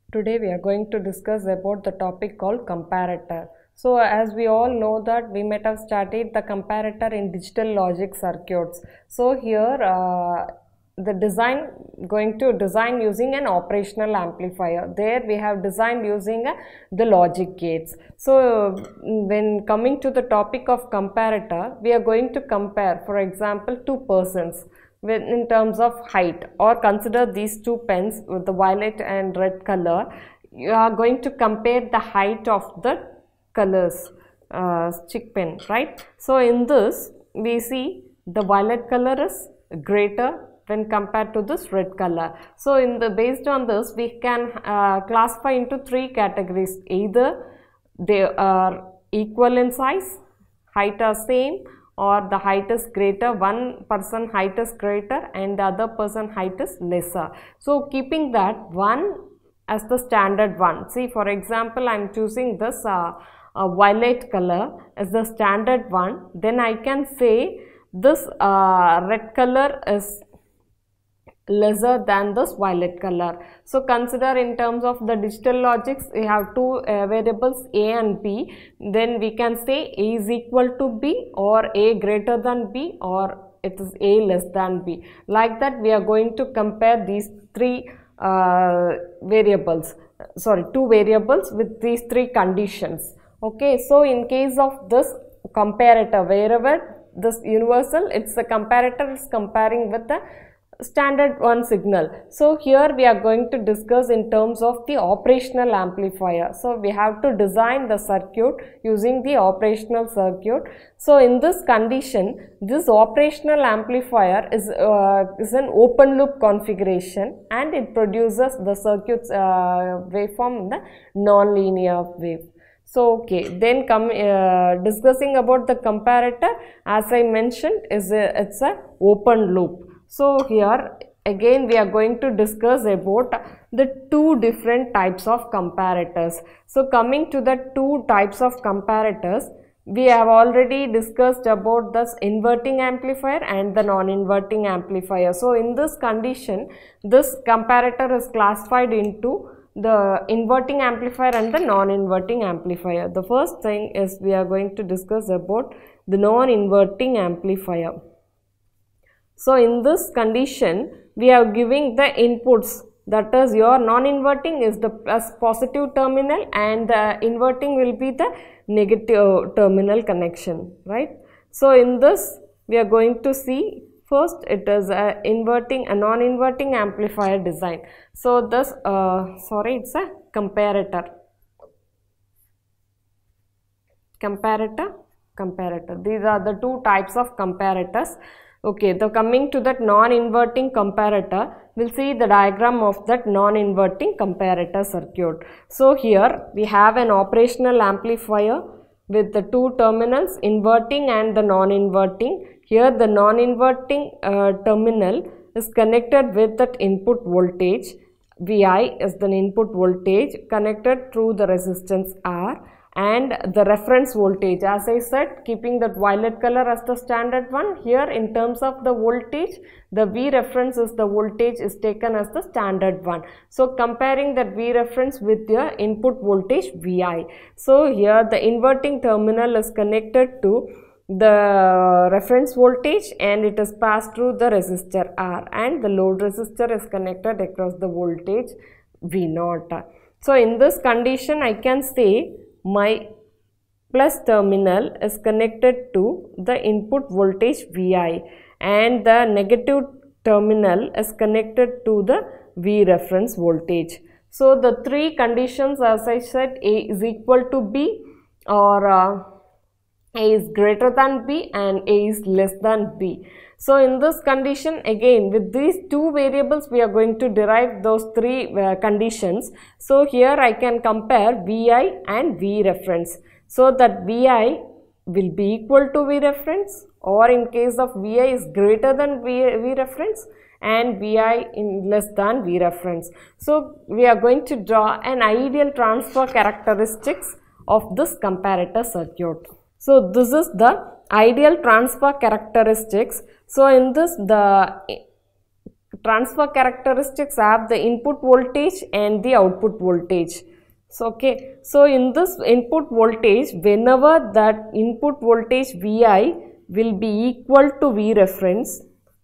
Today we are going to discuss about the topic called comparator. So as we all know that we might have studied the comparator in digital logic circuits. So here going to design using an operational amplifier. There we have designed using the logic gates. So when coming to the topic of comparator, we are going to compare, for example, two persons in terms of height, or consider these two pens with the violet and red color. You are going to compare the height of the colors, stick pen, right? So in this we see the violet color is greater when compared to this red color. So based on this we can classify into three categories. Either they are equal in size, height are same, or the height is greater, one person height is greater and the other person height is lesser. So keeping that one as the standard one, see for example I am choosing this violet color as the standard one, then I can say this red color is lesser than this violet color. So consider in terms of the digital logics, we have two variables A and B. Then we can say A is equal to B, or A greater than B, or it is A less than B. Like that we are going to compare these three two variables with these three conditions. Okay, so in case of this comparator, wherever this universal, it's the comparator is comparing with the standard one signal. So here we are going to discuss in terms of the operational amplifier. So we have to design the circuit using the operational circuit. So in this condition, this operational amplifier is an open loop configuration, and it produces the circuit's waveform in the non-linear wave. So okay, then discussing about the comparator, as I mentioned, it's a open loop. So here again we are going to discuss about the two different types of comparators. So coming to the two types of comparators, we have already discussed about this inverting amplifier and the non-inverting amplifier. So in this condition, this comparator is classified into the inverting amplifier and the non-inverting amplifier. The first thing is we are going to discuss about the non-inverting amplifier. So in this condition, we are giving the inputs, that is your non-inverting is the positive terminal and the inverting will be the negative terminal connection, right? So in this we are going to see first it is a non-inverting amplifier design. So this it's a comparator. These are the two types of comparators. Okay, so coming to that non-inverting comparator, we'll see the diagram of that non-inverting comparator circuit. So here we have an operational amplifier with the two terminals, inverting and the non-inverting. Here the non-inverting terminal is connected with that input voltage. Vi is the input voltage connected through the resistance R, and the reference voltage, as I said, keeping that violet color as the standard one. Here in terms of the voltage, the V reference is the voltage is taken as the standard one. So comparing that V reference with your input voltage Vi. So here the inverting terminal is connected to the reference voltage and it is passed through the resistor R, and the load resistor is connected across the voltage V0. So in this condition I can say my plus terminal is connected to the input voltage Vi and the negative terminal is connected to the V reference voltage. So the three conditions, as I said, A is equal to B, or A is greater than B, and A is less than B. So in this condition, again with these two variables we are going to derive those three conditions. So here I can compare Vi and V reference. So that Vi will be equal to V reference, or in case of Vi is greater than V reference and Vi in less than V reference. So we are going to draw an ideal transfer characteristics of this comparator circuit. So this is the ideal transfer characteristics. So in this, the transfer characteristics have the input voltage and the output voltage. So, okay, so in this input voltage, whenever that input voltage Vi will be equal to V reference,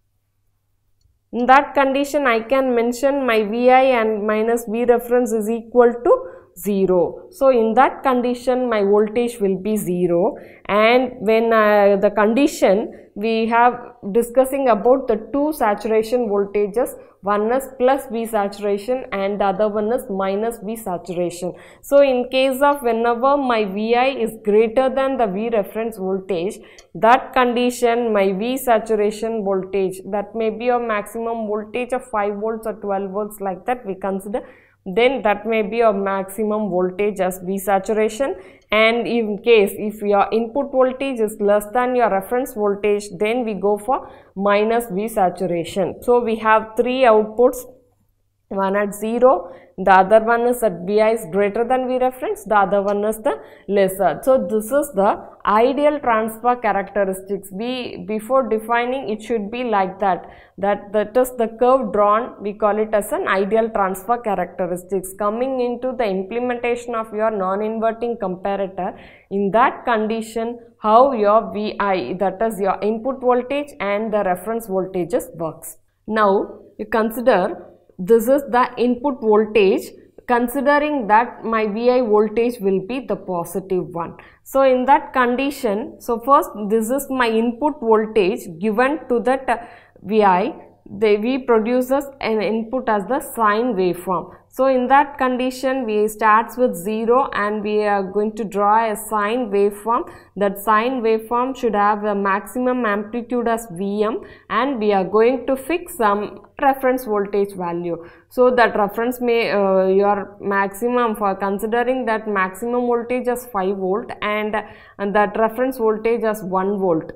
in that condition I can mention my Vi and minus V reference is equal to 0. So, in that condition my voltage will be 0, and when the condition we have discussing about the two saturation voltages, one is plus V saturation and the other one is minus V saturation. So, in case of whenever my Vi is greater than the V reference voltage, that condition my V saturation voltage, that may be a maximum voltage of 5 volts or 12 volts like that we consider, then that may be a maximum voltage as V saturation. And in case if your input voltage is less than your reference voltage, then we go for minus V saturation. So, we have three outputs, one at 0, the other one is at Vi is greater than V reference, the other one is the lesser. So, this is the ideal transfer characteristics. Before defining it should be like that is the curve drawn, we call it as an ideal transfer characteristics. Coming into the implementation of your non-inverting comparator, in that condition how your Vi, that is your input voltage and the reference voltages works. Now, you consider this is the input voltage, considering that my Vi voltage will be the positive one. So, in that condition, so first this is my input voltage given to that Vi, we produces an input as the sine waveform. So, in that condition we starts with 0 and we are going to draw a sine waveform. That sine waveform should have a maximum amplitude as Vm, and we are going to fix some reference voltage value. So, that reference may your maximum, for considering that maximum voltage as 5 volt and that reference voltage as 1 volt.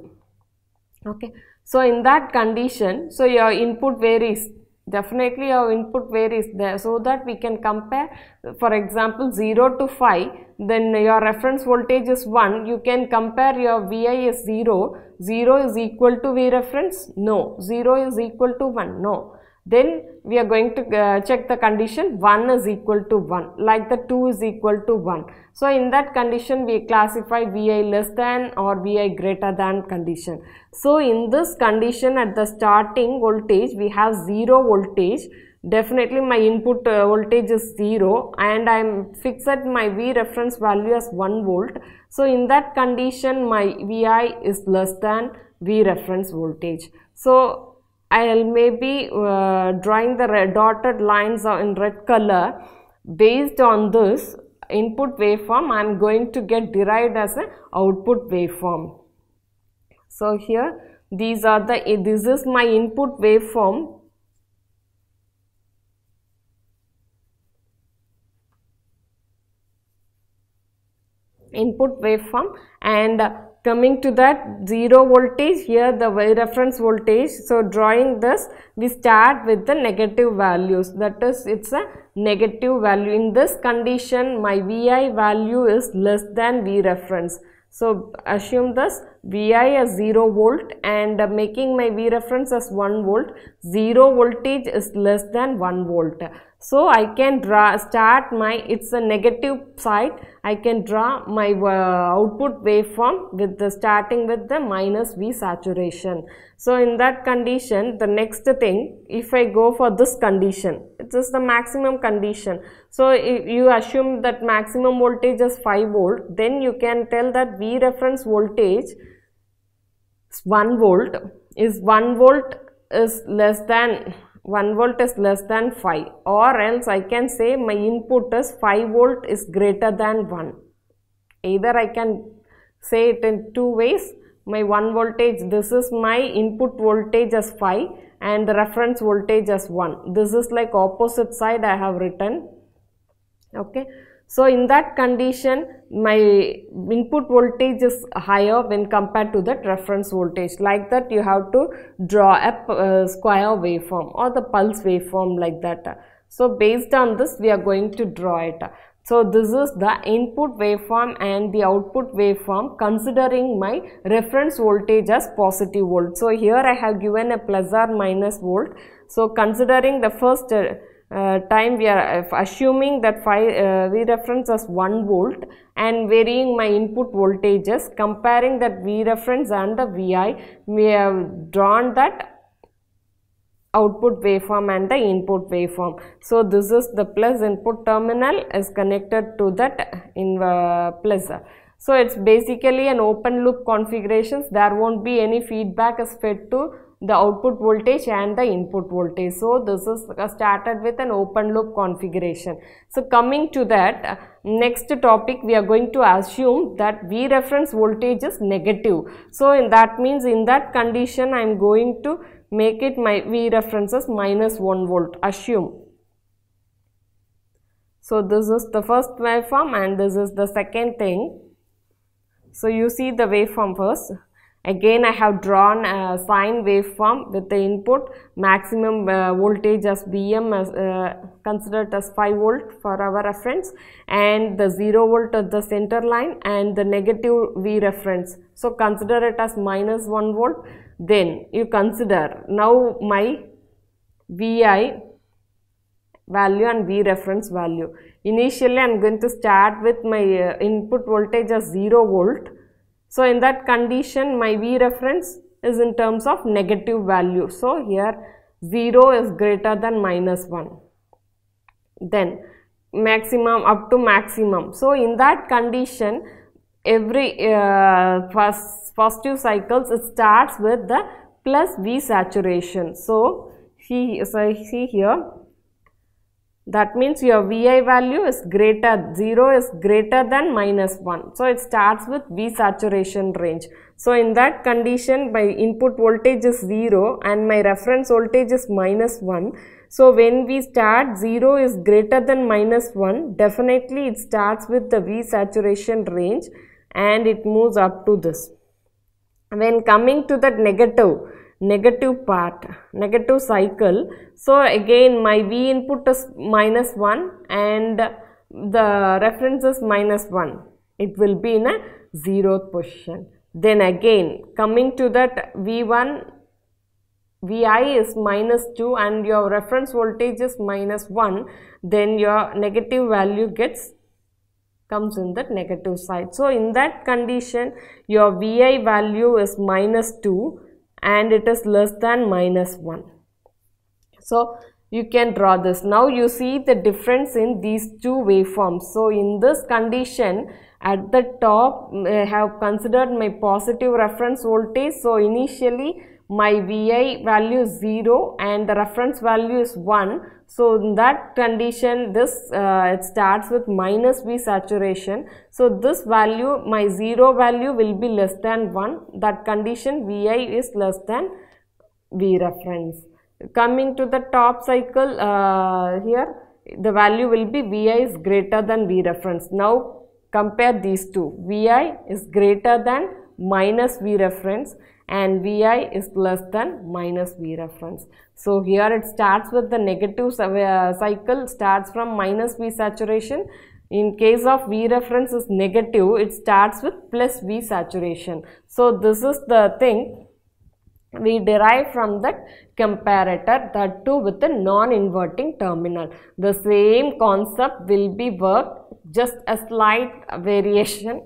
Okay. So, in that condition, so your input varies, definitely your input varies there, so that we can compare, for example 0 to 5, then your reference voltage is 1, you can compare your Vi is 0, 0 is equal to V reference, no, 0 is equal to 1, no. Then we are going to check the condition 1 is equal to 1, like the 2 is equal to 1. So, in that condition we classify Vi less than or Vi greater than condition. So, in this condition at the starting voltage we have 0 voltage, definitely my input voltage is 0 and I am fixed my V reference value as 1 volt. So, in that condition my Vi is less than V reference voltage. So, I will maybe drawing the dotted lines in red color. Based on this input waveform, I am going to get derived as an output waveform. So, here these are the, this is my input waveform. Input waveform, and coming to that 0 voltage, here the reference voltage. So, drawing this we start with the negative values, that is it's a negative value. In this condition my Vi value is less than V reference. So, assume this Vi as 0 volt and making my V reference as 1 volt, 0 voltage is less than 1 volt. So, I can start my, it's a negative side, I can draw my output waveform with the starting with the minus V saturation. So, in that condition, the next thing, if I go for this condition, it is the maximum condition. So, if you assume that maximum voltage is 5 volt, then you can tell that V reference voltage 1 volt is 1 volt is less than 1 volt is less than 5, or else I can say my input is 5 volt is greater than 1. Either I can say it in two ways. My 1 voltage, this is my input voltage as 5 and the reference voltage as 1. This is like opposite side I have written. Okay. So, in that condition my input voltage is higher when compared to that reference voltage. Like that you have to draw a square waveform or the pulse waveform like that. So, based on this we are going to draw it. So this is the input waveform and the output waveform considering my reference voltage as positive volt. So here I have given a plus or minus volt. So considering the first time we are assuming that V reference as 1 volt and varying my input voltages, comparing that V reference and the Vi, we have drawn that output waveform and the input waveform. So this is the plus input terminal is connected to that in plus. So it's basically an open loop configurations. There won't be any feedback is fed to the output voltage and the input voltage. So this is started with an open loop configuration. So coming to that, next topic we are going to assume that V reference voltage is negative. So that means in that condition I am going to make it my V reference as minus 1 volt, assume. So this is the first waveform and this is the second thing. So you see the waveform first. Again I have drawn a sine waveform with the input maximum voltage as Vm as considered as 5 volt for our reference, and the 0 volt at the center line and the negative V reference. So consider it as minus 1 volt. Then you consider now my Vi value and V reference value. Initially I am going to start with my input voltage as 0 volt. So in that condition my V reference is in terms of negative value. So here 0 is greater than minus 1. Then maximum up to maximum. So in that condition every first 2 cycles it starts with the plus V saturation. So see here, that means your Vi value is greater, 0 is greater than minus 1. So it starts with V saturation range. So in that condition my input voltage is 0 and my reference voltage is minus 1. So when we start 0 is greater than minus 1, definitely it starts with the V saturation range and it moves up to this. When coming to that negative part, negative cycle, so again my V input is minus 1 and the reference is minus 1. It will be in a 0th position. Then again coming to that V1, Vi is minus 2 and your reference voltage is minus 1, then your negative value comes in that negative side. So in that condition your Vi value is minus 2 and it is less than minus 1. So you can draw this. Now you see the difference in these two waveforms. So in this condition at the top I have considered my positive reference voltage. So initially my Vi value is 0 and the reference value is 1. So in that condition this it starts with minus V saturation. So this value, my 0 value will be less than 1. That condition Vi is less than V reference. Coming to the top cycle, here the value will be Vi is greater than V reference. Now compare these two. Vi is greater than minus V reference and Vi is less than minus V reference. So here it starts with the negative cycle, starts from minus V saturation. In case of V reference is negative, it starts with plus V saturation. So this is the thing we derive from that comparator, that too with the non-inverting terminal. The same concept will be worked, just a slight variation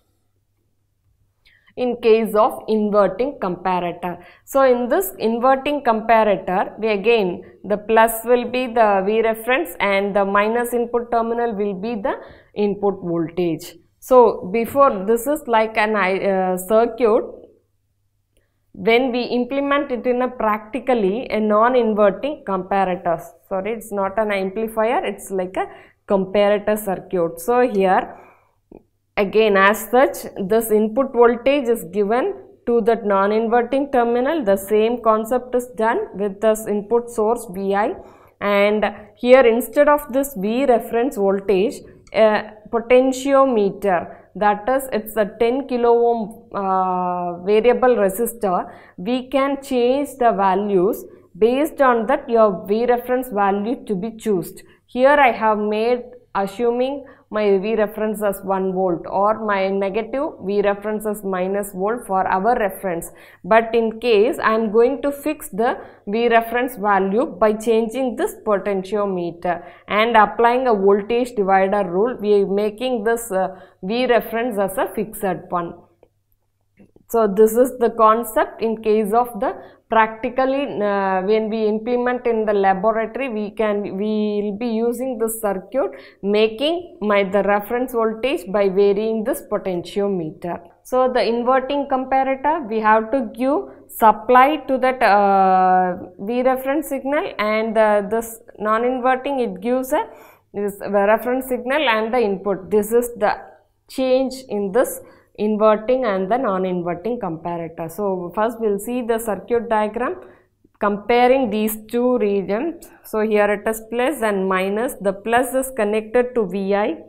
in case of inverting comparator. So in this inverting comparator, we again the plus will be the V reference and the minus input terminal will be the input voltage. So before, this is like an circuit. When we implement it in a practically a non-inverting comparator, sorry, it's not an amplifier, it's like a comparator circuit. So here again, as such, this input voltage is given to that non-inverting terminal. The same concept is done with this input source Vi, and here instead of this V reference voltage, a potentiometer, that is, it's a 10 kilo ohm variable resistor, we can change the values based on that your V reference value to be chosen. Here I have made assuming my V reference as 1 volt or my negative V reference as minus volt for our reference. But in case I am going to fix the V reference value by changing this potentiometer and applying a voltage divider rule, we are making this V reference as a fixed one. So this is the concept. In case of the practically when we implement in the laboratory, we will be using this circuit, making the reference voltage by varying this potentiometer. So the inverting comparator, we have to give supply to that V reference signal, and this non-inverting, it gives a reference signal and the input. This is the change in this inverting and the non-inverting comparator. So first we will see the circuit diagram comparing these two regions. So here it is plus and minus. The plus is connected to Vi,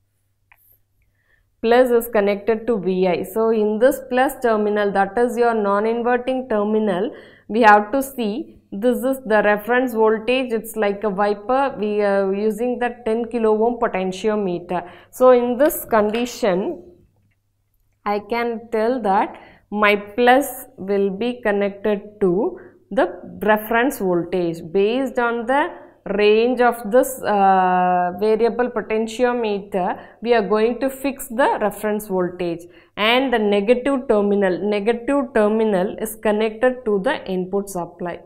plus is connected to Vi. So in this plus terminal, that is your non-inverting terminal, we have to see this is the reference voltage. It's like a wiper. We are using the 10 kilo ohm potentiometer. So in this condition, I can tell that my plus will be connected to the reference voltage. Based on the range of this variable potentiometer, we are going to fix the reference voltage, and the negative terminal is connected to the input supply.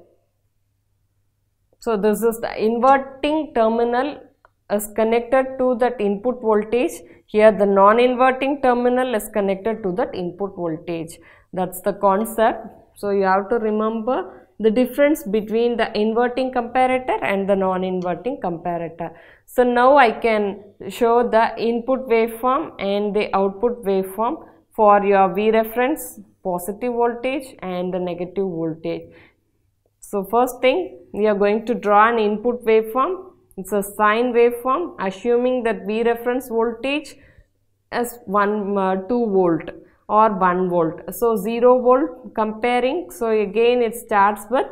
So this is the inverting terminal is connected to that input voltage. Here the non-inverting terminal is connected to that input voltage. That's the concept. So you have to remember the difference between the inverting comparator and the non-inverting comparator. So now I can show the input waveform and the output waveform for your V reference, positive voltage and the negative voltage. So first thing, we are going to draw an input waveform. It's a sine waveform, assuming that V reference voltage as 2 volt or 1 volt. So 0 volt comparing. So again it starts with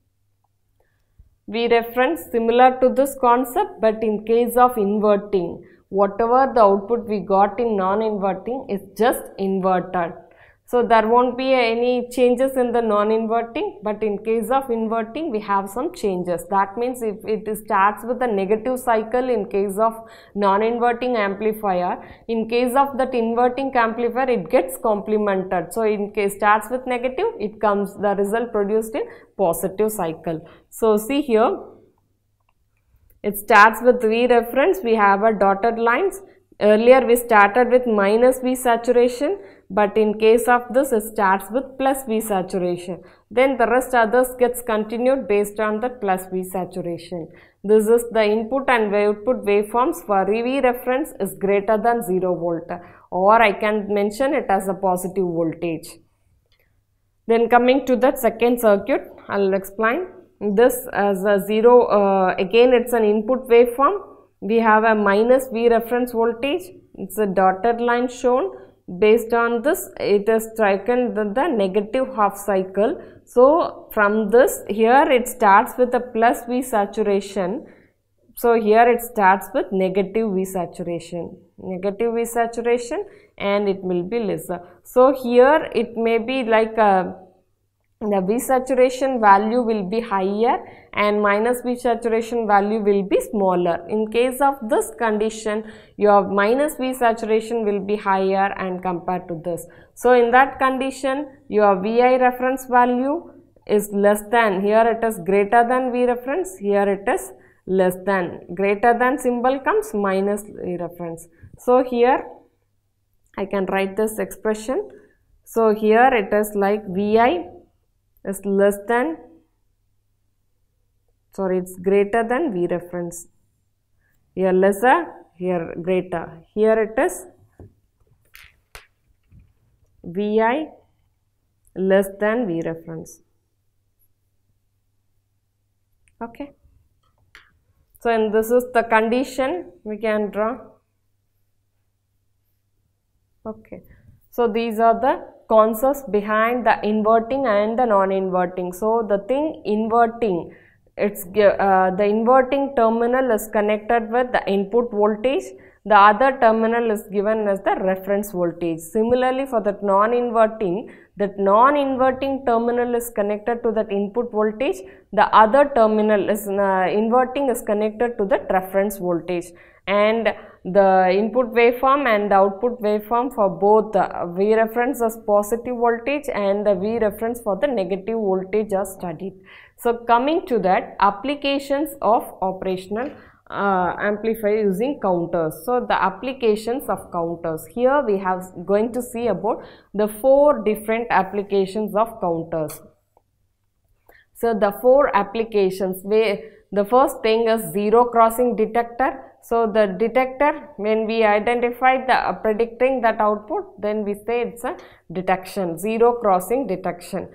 V reference, similar to this concept, but in case of inverting, whatever the output we got in non-inverting is just inverted. So there won't be any changes in the non-inverting, but in case of inverting we have some changes. That means if it starts with a negative cycle in case of non-inverting amplifier, in case of that inverting amplifier it gets complemented. So in case starts with negative, it comes the result produced in positive cycle. So see here, it starts with V reference, we have a dotted lines. Earlier we started with minus V saturation, but in case of this it starts with plus V saturation. Then the rest others gets continued based on the plus V saturation. This is the input and output waveforms for V reference is greater than 0 volt, or I can mention it as a positive voltage. Then coming to the second circuit, I will explain this as a 0, again it's an input waveform. We have a minus V reference voltage, it's a dotted line shown. Based on this, it is striken the negative half cycle. So from this, here it starts with a plus V saturation. So here it starts with negative V saturation, and it will be lesser. So here it may be like the V saturation value will be higher and minus V saturation value will be smaller. In case of this condition, your minus V saturation will be higher and compared to this. So in that condition, your VI reference value is less than, here it is greater than V reference, here it is less than. Greater than symbol comes minus V reference. So here I can write this expression. So here it is like VI is less than, sorry, it's greater than V reference. Here lesser, here greater. Here it is VI less than V reference. Okay. So, and this is the condition we can draw. Okay. So, these are the concepts behind the inverting and the non-inverting. So, the thing inverting, it's the inverting terminal is connected with the input voltage, the other terminal is given as the reference voltage. Similarly, for that non-inverting terminal is connected to that input voltage, the other terminal is inverting is connected to that reference voltage, and the input waveform and the output waveform for both V reference as positive voltage and the V reference for the negative voltage are studied. So coming to that, applications of operational amplifier using counters. So the applications of counters, here we have going to see about the 4 different applications of counters. So the 4 applications, the first thing is zero crossing detector. So the detector, when we identify the predicting that output, then we say it's a detection, zero crossing detection.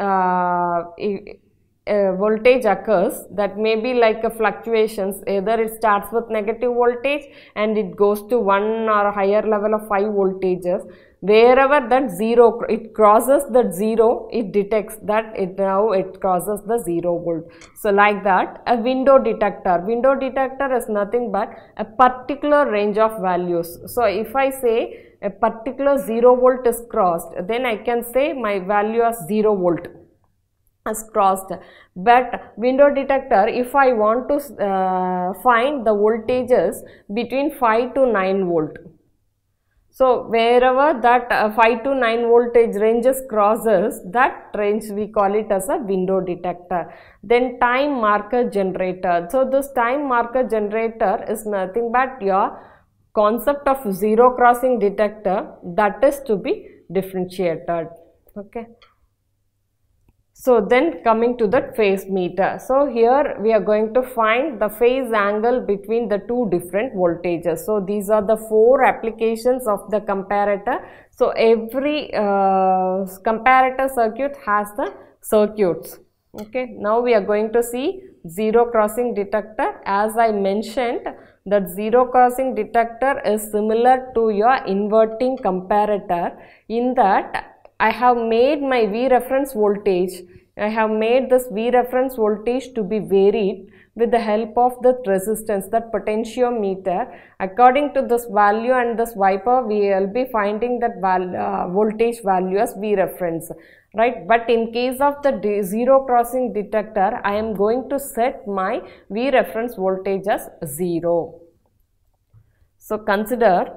Voltage occurs that may be like a fluctuations, either it starts with negative voltage and it goes to 1 or higher level of 5 voltages. Wherever that zero, it crosses that zero, it detects that it crosses the 0 volt. So like that, a window detector is nothing but a particular range of values. So if I say a particular 0 volt is crossed, then I can say my value as 0 volt has crossed. But window detector, if I want to find the voltages between 5 to 9 volt. So wherever that 5 to 9 voltage ranges crosses, that range we call it as a window detector. Then time marker generator. So this time marker generator is nothing but your concept of zero crossing detector, that is to be differentiated. Okay. So then coming to the phase meter. So here we are going to find the phase angle between the 2 different voltages. So these are the 4 applications of the comparator. So every comparator circuit has the circuits. Okay. Now we are going to see zero crossing detector. As I mentioned, that zero crossing detector is similar to your inverting comparator in that I have made my V reference voltage, I have made this V reference voltage to be varied with the help of the resistance, that potentiometer. According to this value and this wiper, we will be finding that voltage value as V reference, right? But in case of the zero crossing detector, I am going to set my V reference voltage as 0. So consider,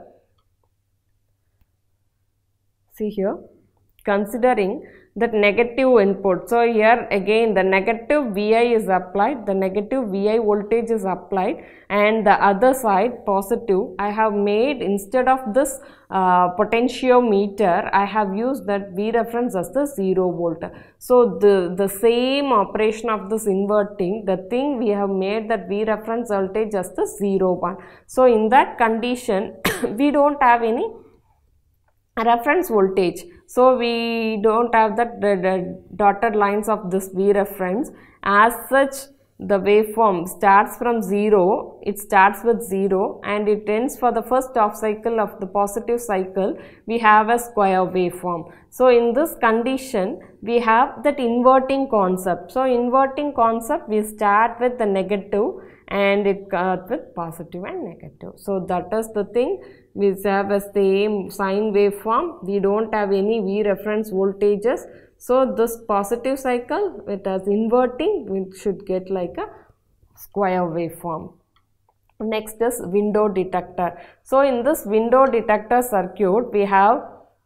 see here, considering that negative input. So here again the negative Vi is applied, the negative Vi voltage is applied, and the other side positive, I have made, instead of this potentiometer, I have used that V reference as the 0 volt. So the same operation of this inverting, the thing we have made that V reference voltage as the 0 1. So in that condition we don't have any reference voltage. So we don't have that the dotted lines of this V reference. As such, the waveform starts from 0, it starts with 0 and it ends for the first half cycle of the positive cycle, we have a square waveform. So in this condition, we have that inverting concept. So inverting concept, we start with the negative and it goes with positive and negative. So that is the thing. We have a same sine waveform. We don't have any V reference voltages. So this positive cycle, it is inverting, we should get like a square waveform. Next is window detector. So in this window detector circuit, we have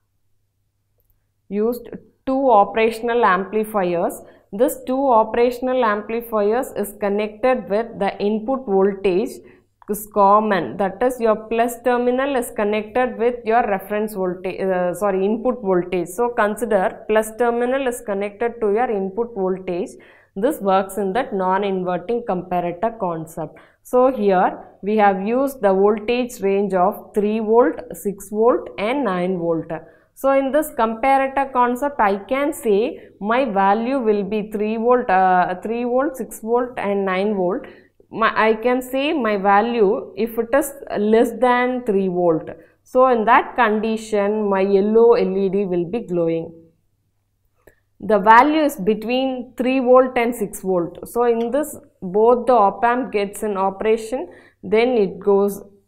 used 2 operational amplifiers. This 2 operational amplifiers is connected with the input voltage is common, that is your plus terminal is connected with your reference voltage, input voltage. So consider plus terminal is connected to your input voltage. This works in that non-inverting comparator concept. So here we have used the voltage range of 3 volt, 6 volt and 9 volt. So in this comparator concept, I can say my value will be 3 volt, 6 volt and 9 volt. I can say my value if it is less than 3 volt. So in that condition, my yellow LED will be glowing. The value is between 3 volt and 6 volt. So in this, both the op amp gets in operation, then it goes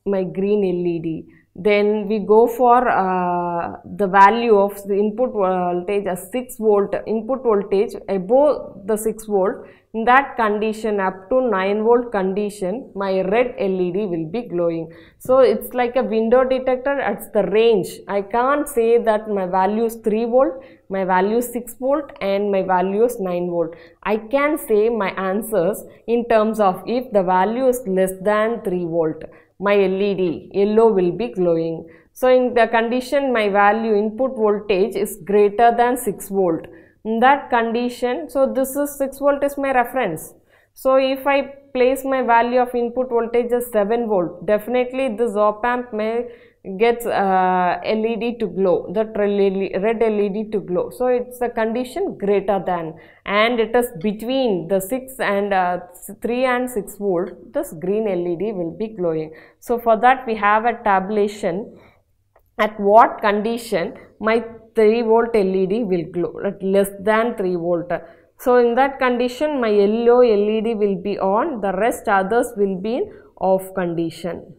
my green LED. Then we go for the value of the input voltage as 6 volt, input voltage above the 6 volt. In that condition, up to 9 volt condition, my red LED will be glowing. So it's like a window detector at the range. I can't say that my value is 3 volt, my value is 6 volt and my value is 9 volt. I can say my answers in terms of if the value is less than 3 volt. My LED yellow will be glowing. So in the condition my value input voltage is greater than 6 volt. In that condition, so this is 6 volt is my reference. So if I place my value of input voltage as 7 volt, definitely this op amp may gets LED to glow, that red LED to glow. So it's a condition greater than, and it is between the 3 and 6 volt, this green LED will be glowing. So for that we have a tabulation at what condition my 3 volt LED will glow at less than 3 volt. So in that condition my yellow LED will be on, the rest others will be in off condition.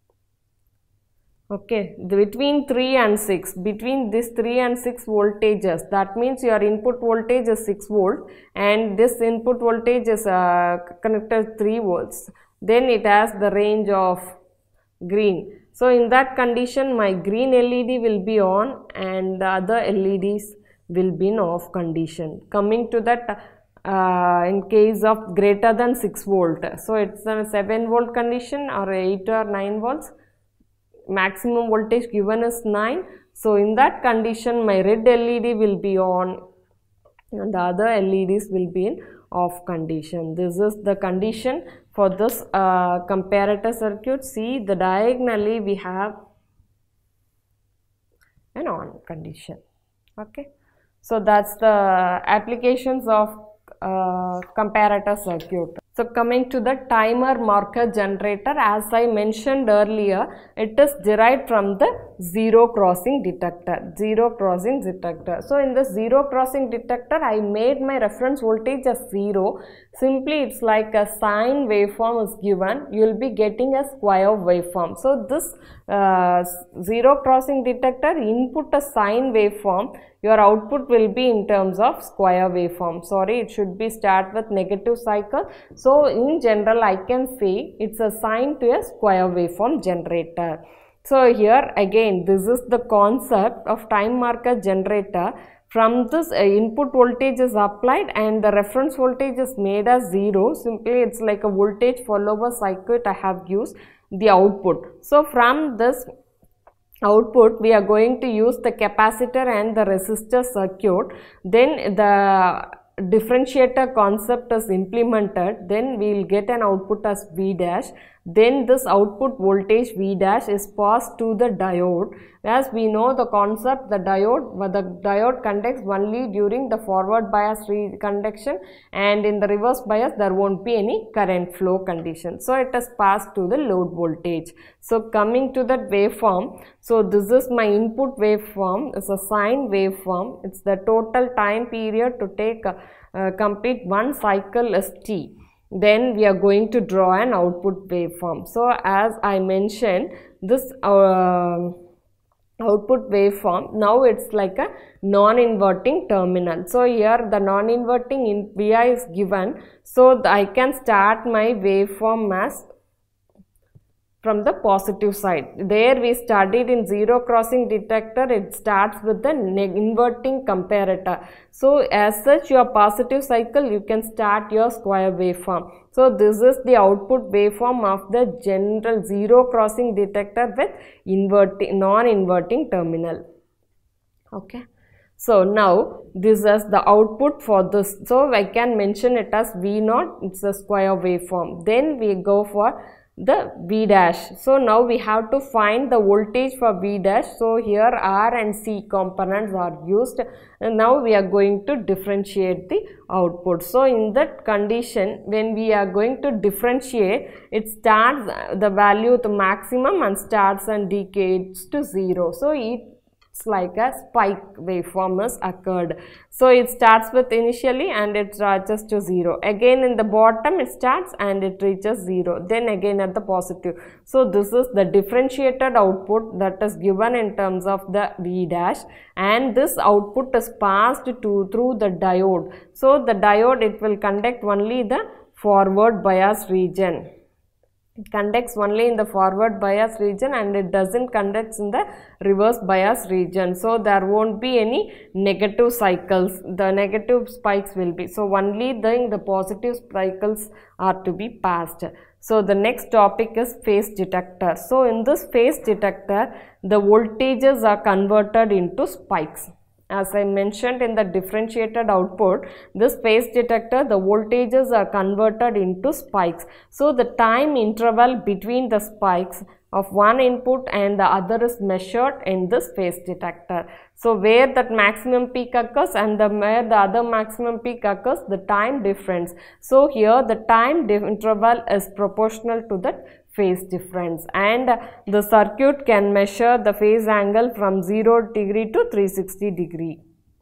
Okay, between 3 and 6, between this 3 and 6 voltages, that means your input voltage is 6 volt and this input voltage is connected 3 volts, then it has the range of green. So in that condition my green LED will be on and the other LEDs will be in off condition. Coming to that in case of greater than 6 volt, so it's a 7 volt condition or 8 or 9 volts. Maximum voltage given is 9. So in that condition my red LED will be on and the other LEDs will be in off condition. This is the condition for this comparator circuit. See, the diagonally we have an on condition. Okay, so that's the applications of comparator circuit. So coming to the timer marker generator, as I mentioned earlier, it is derived from the zero crossing detector. So in the zero crossing detector, I made my reference voltage as 0. Simply it's like a sine waveform is given, you will be getting a square waveform. So this zero crossing detector input a sine waveform, your output will be in terms of square waveform. Sorry, it should be start with negative cycle. So in general I can say it's a sine to a square waveform generator. So here again this is the concept of time marker generator. From this input voltage is applied and the reference voltage is made as 0. Simply it's like a voltage follower circuit I have used the output. So from this output we are going to use the capacitor and the resistor circuit. Then the differentiator concept is implemented, then we will get an output as V dash. Then this output voltage V dash is passed to the diode. As we know the concept, the diode conducts only during the forward bias conduction, and in the reverse bias there won't be any current flow condition. So it is passed to the load voltage. So coming to that waveform, so this is my input waveform, it's a sine waveform. It's the total time period to take complete one cycle is T. Then we are going to draw an output waveform. So as I mentioned, this output waveform, now it's like a non-inverting terminal. So here the non-inverting in Vi is given, so I can start my waveform as from the positive side. There we studied in zero crossing detector, it starts with the inverting comparator. So as such your positive cycle you can start your square waveform. So this is the output waveform of the general zero crossing detector with non-inverting terminal. Okay. So now this is the output for this. So I can mention it as V0, it's a square waveform. Then we go for the V dash. So now we have to find the voltage for V dash. So here R and C components are used, and now we are going to differentiate the output. So in that condition, when we are going to differentiate, it starts the value to maximum and starts and decays to 0. So like a spike waveform is occurred. So it starts with initially and it reaches to 0. Again in the bottom it starts and it reaches 0. Then again at the positive. So this is the differentiated output that is given in terms of the V dash, and this output is passed through the diode. So the diode, it will conduct only the forward bias region. It conducts only in the forward bias region and it doesn't conduct in the reverse bias region. So there won't be any negative cycles. The negative spikes will be. So only the positive cycles are to be passed. So the next topic is phase detector. So in this phase detector, the voltages are converted into spikes. As I mentioned in the differentiated output, this phase detector, the voltages are converted into spikes. So the time interval between the spikes of one input and the other is measured in this phase detector. So where that maximum peak occurs and where the other maximum peak occurs, the time difference. So here the time interval is proportional to that phase difference, and the circuit can measure the phase angle from 0 degree to 360 degree.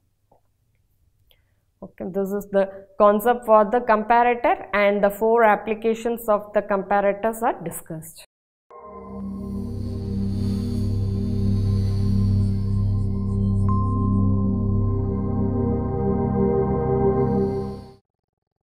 Okay, this is the concept for the comparator, and the 4 applications of the comparators are discussed.